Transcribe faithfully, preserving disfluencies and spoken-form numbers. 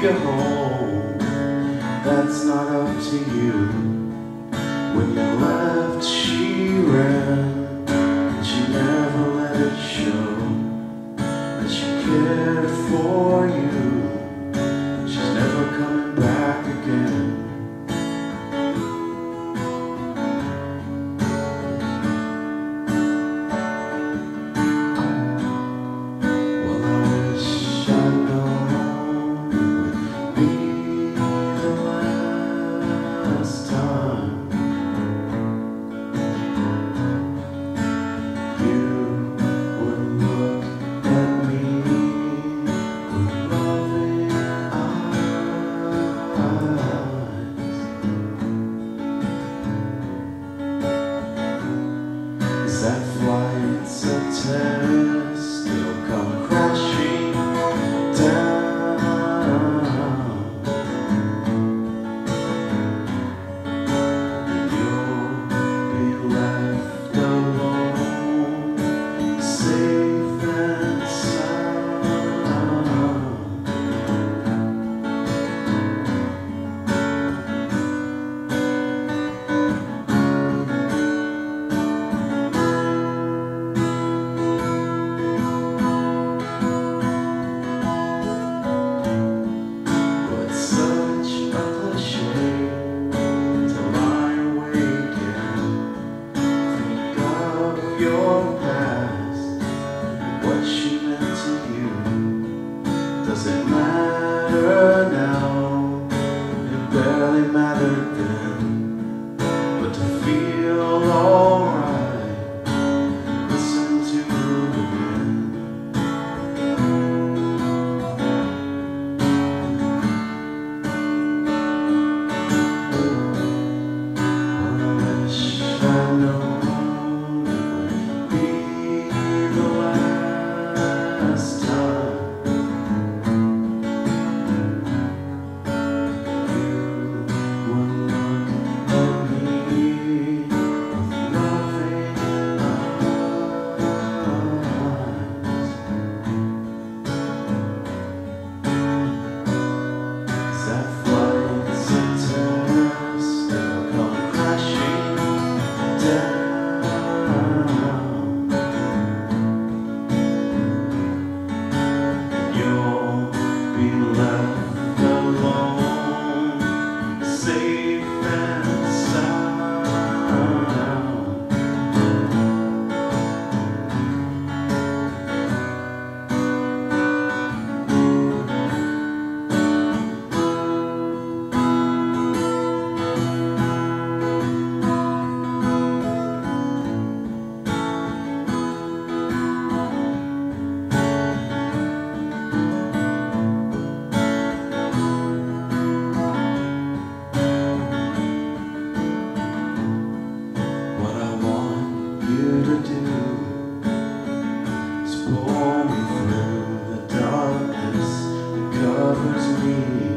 be a home. That's not up to you. When you left, she ran, and she never let it show that she cared for you. She's never coming back again. That flight's a test, it'll come crashing down. You'll be left alone, safe and sound. Your past, what she meant to you, does it matter now? It barely mattered then, but to feel alright, listen to the wind. Well, I wish I know pull me through the darkness that covers me.